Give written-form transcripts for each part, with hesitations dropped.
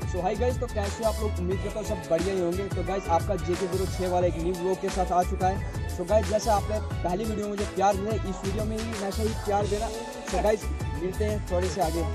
सो hi guys, तो कैसे आप लोग? उम्मीद करता हूँ सब बढ़िया ही होंगे। तो गाइस आपका JK06 वाला एक न्यू व्लॉग के साथ आ चुका है। सो गाइस जैसे आपने पहली वीडियो में मुझे प्यार दिया, इस वीडियो में ही वैसे ही प्यार देना। सो गाइस मिलते हैं थोड़े से आगे।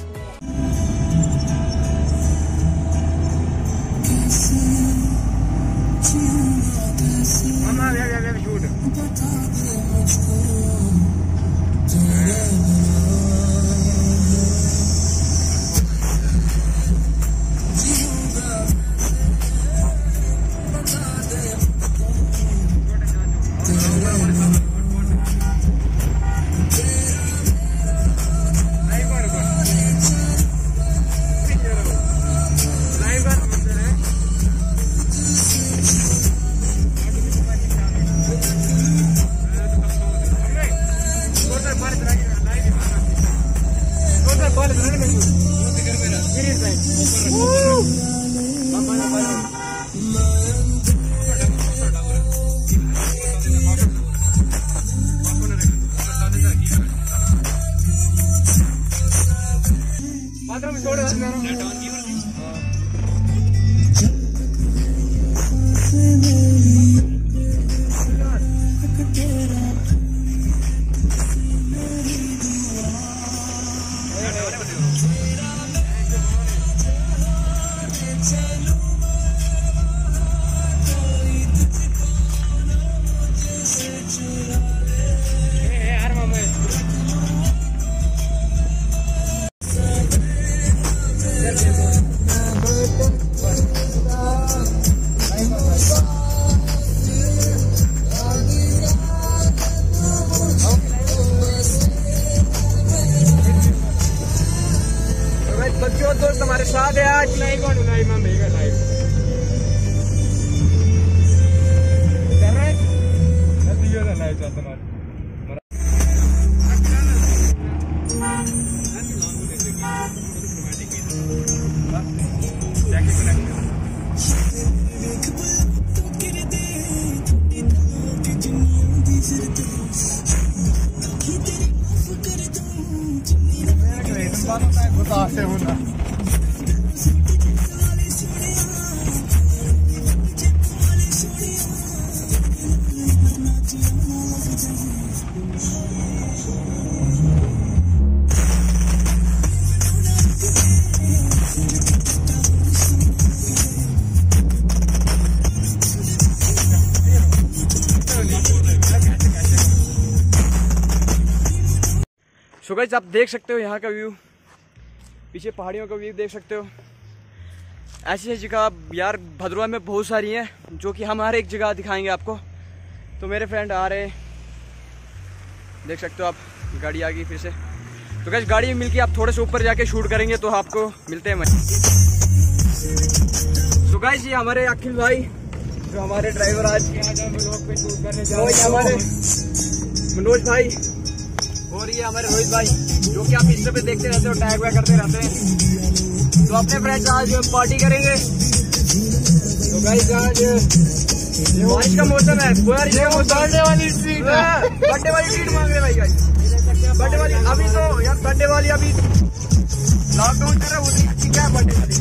दोस्त हमारे साथ है आज। लाइव कर रहे से होना। सो गाइस आप देख सकते हो यहाँ का व्यू, पीछे पहाड़ियों का व्यू देख सकते हो। ऐसी जगह यार भद्रवाह में बहुत सारी हैं जो कि हम हर एक जगह दिखाएंगे आपको। तो मेरे फ्रेंड आ रहे, देख सकते हो आप, गाड़ी आ गई फिर से। तो गाइस गाड़ी में मिलके आप थोड़े से ऊपर जाके शूट करेंगे तो आपको मिलते हैं। तो गाइस ये हमारे अखिल भाई जो हमारे ड्राइवर आज व्लॉग पे शूट करने जा रहे हैं, हमारे मनोज भाई, और ये हमारे रोहित भाई जो कि आप इंस्टा पे देखते रहते हो, टैग वैग करते रहते हैं। तो अपने फ्रेंड्स आज पार्टी करेंगे। तो गाइस आज बारिश का मौसम है, बर्थडे वाली ट्रीट मांग रहे भाई। गाइस बर्थडे वाली अभी तो यार, बर्थडे वाली अभी लॉकडाउन कर रहा है, वो अच्छी क्या बर्थडे वाली।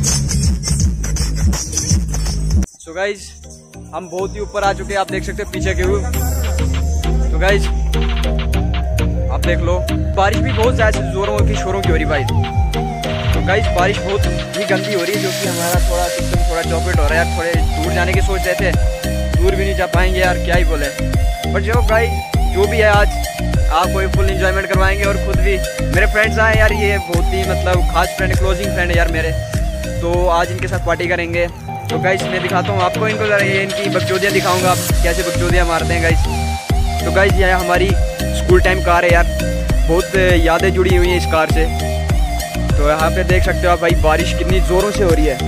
सो गाइस हम बहुत ही ऊपर आ चुके हैं, आप देख सकते हो पीछे के व्यू। तो गाइस आप देख लो, बारिश भी बहुत ज्यादा जोरों की शोरों की हो रही भाई। तो गाइस बारिश बहुत ही गंदी हो रही है, जो कि हमारा थोड़ा सिस्टम थोड़ा चौपट हो रहा है यार। थोड़े दूर जाने की सोच रहे थे, दूर भी नहीं जा पाएंगे यार, क्या ही बोले। बट जो गाइस जो भी है आज आपको फुल एंजॉयमेंट करवाएंगे, और खुद भी मेरे फ्रेंड्स आए यार, ये बहुत ही मतलब खास फ्रेंड, क्लोजिंग फ्रेंड है यार मेरे। तो आज इनके साथ पार्टी करेंगे। तो गाइस मैं दिखाता हूँ आपको इनको, ये इनकी बकचोदियाँ दिखाऊंगा, आप कैसे बकचोदियाँ मारते हैं गाइस। तो गाइस ये हमारी स्कूल टाइम कार है यार, बहुत यादें जुड़ी हुई हैं इस कार से। तो यहाँ पे देख सकते हो आप भाई, बारिश कितनी ज़ोरों से हो रही है।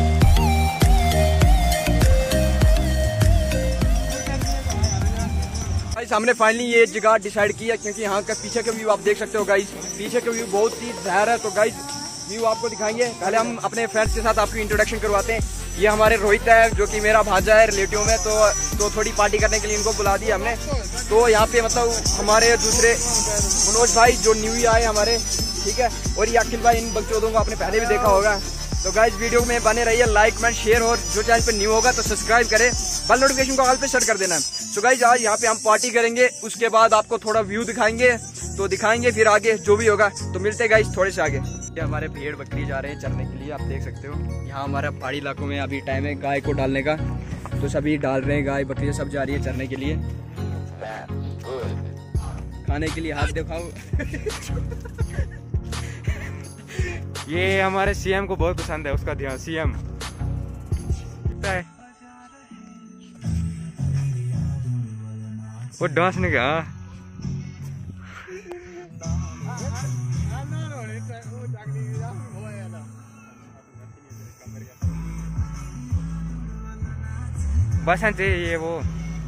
गाइस हमने फाइनली ये जगह डिसाइड किया, क्योंकि यहाँ का पीछे का व्यू आप देख सकते हो गाइस, पीछे का व्यू बहुत ही जहर है। तो गाइस व्यू आपको दिखाएंगे, पहले हम अपने फ्रेंड्स के साथ आपकी इंट्रोडक्शन करवाते हैं। ये हमारे रोहित है जो कि मेरा भांजा है रिलेटिव में, तो थोड़ी पार्टी करने के लिए इनको बुला दिया हमने। तो यहाँ पे मतलब हमारे दूसरे मनोज भाई जो न्यू आए हमारे, ठीक है। और ये अखिल भाई, इन बकचोदों को आपने पहले भी देखा होगा। तो गाइस वीडियो में बने रहिए, लाइक कमेंट शेयर, और जो चैनल पे न्यू होगा तो सब्सक्राइब करें, बेल नोटिफिकेशन को ऑल पे सेट कर देना। तो गाइस आज यहाँ पे हम पार्टी करेंगे, उसके बाद आपको थोड़ा व्यू दिखाएंगे, तो दिखाएंगे फिर आगे जो भी होगा। तो मिलते हैं गाइस थोड़े से आगे। ये हमारे भेड़ बकरी जा रहे हैं चरने के लिए, आप देख सकते हो। यहाँ हमारा पहाड़ी इलाकों में अभी टाइम है गाय को डालने का, तो सभी डाल रहे हैं, गाय बकरी सब जा रही है चरने के लिए, खाने के लिए। हाथ दिखाओ। ये हमारे सीएम को बहुत पसंद है, उसका ध्यान सीएम है। वो डांस नहीं क्या बस ये वो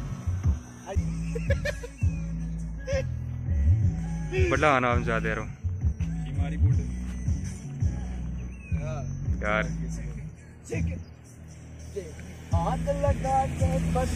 बड़ा आना हम ज्यादा रहो यार। हाथ लगा के बस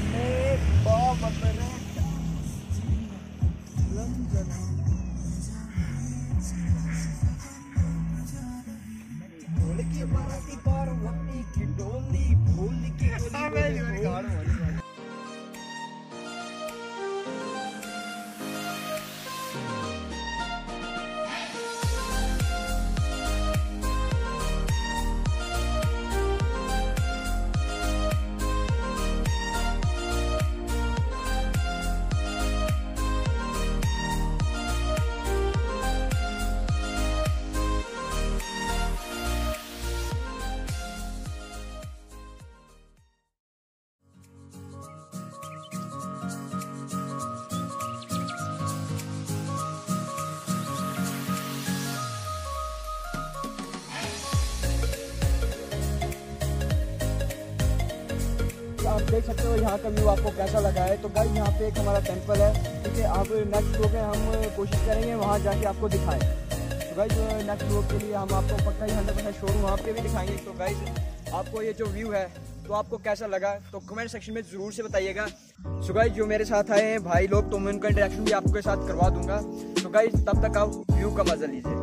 आप देख सकते हो यहाँ का व्यू आपको कैसा लगा है। तो गाइस यहाँ पे एक हमारा टेंपल है, ठीक है। आप नेक्स्ट व्लॉग में हम कोशिश करेंगे वहाँ जाके आपको दिखाएं। तो गाइस नेक्स्ट व्लॉग के लिए हम आपको पक्का ही 100% शोरूम वहाँ पे भी दिखाएंगे। तो गाइस आपको ये जो व्यू है तो आपको कैसा लगा तो कमेंट सेक्शन में ज़रूर से बताइएगा। सो गाइस जो मेरे साथ आए हैं भाई लोग, तो मैं उनका इंटरेक्शन भी आपके साथ करवा दूंगा। तो गाइस तब तक आप व्यू का मजा लीजिए।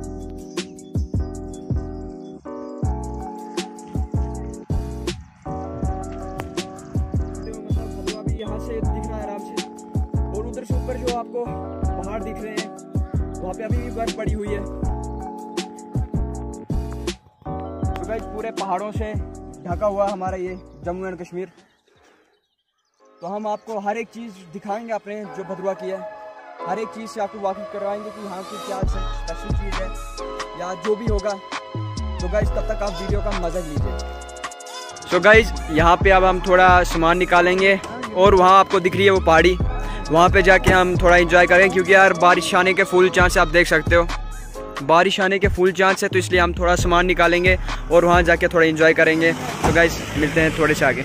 ऊपर जो आपको पहाड़ दिख रहे हैं वहाँ पे अभी भी बर्फ पड़ी हुई है। तो गाइस पूरे पहाड़ों से ढका हुआ हमारा ये जम्मू एंड कश्मीर। तो हम आपको हर एक चीज़ दिखाएंगे अपने जो भद्रवा की है, हर एक चीज़ से आपको वाकिफ करवाएंगे कि यहाँ की क्या स्पेशल चीज़ है या जो भी होगा। तो गाइस तब तक आप वीडियो का मजा लीजिए। सो गाइस यहाँ पे अब हम थोड़ा सामान निकालेंगे, और वहाँ आपको दिख रही है वो पहाड़ी, वहाँ पे जाके हम थोड़ा एंजॉय करें, क्योंकि यार बारिश आने के फुल चांस है, आप देख सकते हो बारिश आने के फुल चांस है। तो इसलिए हम थोड़ा सामान निकालेंगे और वहाँ जाके थोड़ा एंजॉय करेंगे। तो गाइस मिलते हैं थोड़े से आगे।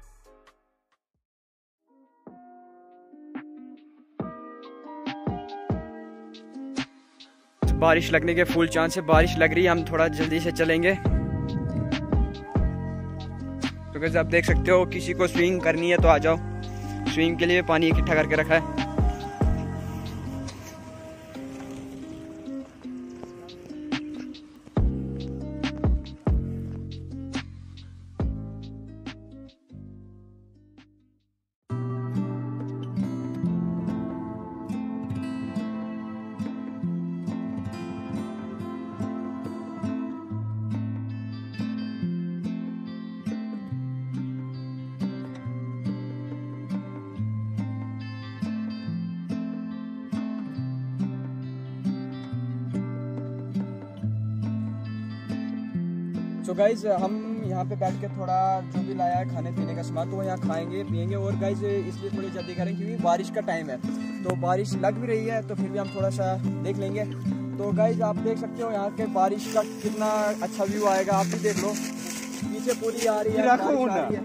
बारिश लगने के फुल चांस है, बारिश लग रही है, हम थोड़ा जल्दी से चलेंगे। तो गाइस आप देख सकते हो किसी को स्विमिंग करनी है तो आ जाओ, स्विमिंग के लिए पानी इकट्ठा करके रखा है। तो गाइज हम यहाँ पे बैठ के थोड़ा जो भी लाया है खाने पीने का सामान, तो वो यहाँ खाएंगे पियेंगे। और गाइज इसलिए थोड़ी जल्दी करें क्योंकि बारिश का टाइम है, तो बारिश लग भी रही है, तो फिर भी हम थोड़ा सा देख लेंगे। तो गाइज आप देख सकते हो यहाँ के बारिश का कितना अच्छा व्यू आएगा, आप भी देख लो, पीछे पूरी आ रही है।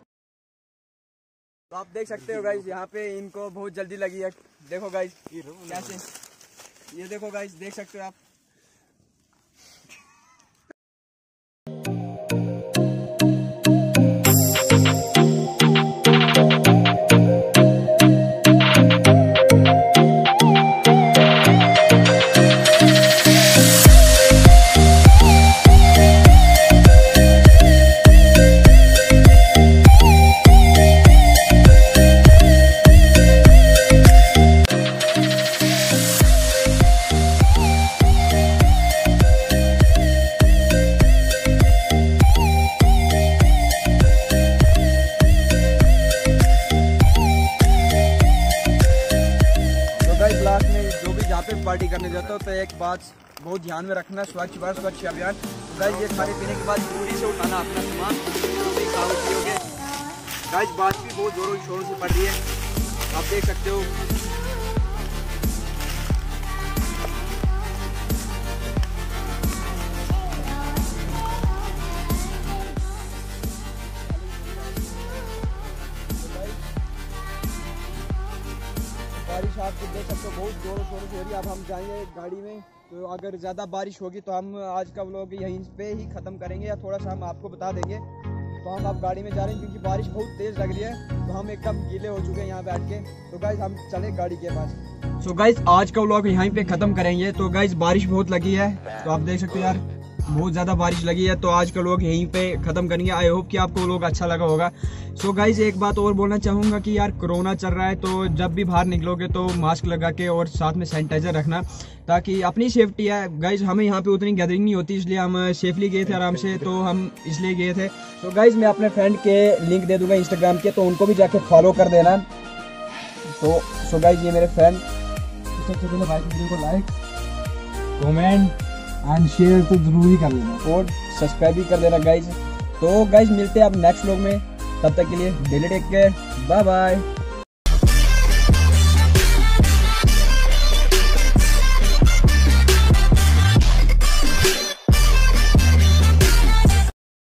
तो आप देख सकते हो गाइज यहाँ पे इनको बहुत जल्दी लगी है। देखो गाइज कैसे, ये देखो गाइज देख सकते हो आप। पार्टी करने जाते हो तो एक बात बहुत ध्यान में रखना, स्वच्छ भारत स्वच्छ अभियान। तो गाइस ये खाने पीने के बाद पूरी से उठाना अपना सामान, पूरी खाओ पियोगे। गाइस बात भी बहुत जोरों शोरों से पड़ रही है, आप देख सकते हो। बारिश आप देख सकते हो बहुत जोरों शोरों से हो रही है। अब हम जाएंगे गाड़ी में, तो अगर ज़्यादा बारिश होगी तो हम आज का व्लॉग यहीं पे ही ख़त्म करेंगे या थोड़ा सा हम आपको बता देंगे। तो हम अब गाड़ी में जा रहे हैं क्योंकि बारिश बहुत तेज़ लग रही है, तो हम एकदम गीले हो चुके हैं यहाँ बैठ के। तो गाइस हम चले गाड़ी के पास। सो गाइस आज का व्लॉग यहीं पे ख़त्म करेंगे। तो गाइस बारिश बहुत लगी है, तो आप देख सकते हो यार बहुत ज़्यादा बारिश लगी है, तो आज का व्लॉग यहीं पे ख़त्म करेंगे। आई होप कि आपको व्लॉग अच्छा लगा होगा। सो गाइज एक बात और बोलना चाहूँगा कि यार कोरोना चल रहा है, तो जब भी बाहर निकलोगे तो मास्क लगा के और साथ में सैनिटाइजर रखना, ताकि अपनी सेफ्टी है। गाइज हमें यहाँ पे उतनी गैदरिंग नहीं होती, इसलिए हम सेफली गए थे आराम से, तो हम इसलिए गए थे। तो गाइज मैं अपने फ्रेंड के लिंक दे दूँगा इंस्टाग्राम के, तो उनको भी जाके फॉलो कर देना। तो सो गाइज ये मेरे फ्रेंड, सबसे पहले भाई वीडियो को लाइक कमेंट एंड शेयर तो जरूर ही कर लेना और सब्सक्राइब भी कर देना गाइज। तो गाइज मिलते हैं अब नेक्स्ट व्लॉग में, तब तक के लिए daily take care, bye bye.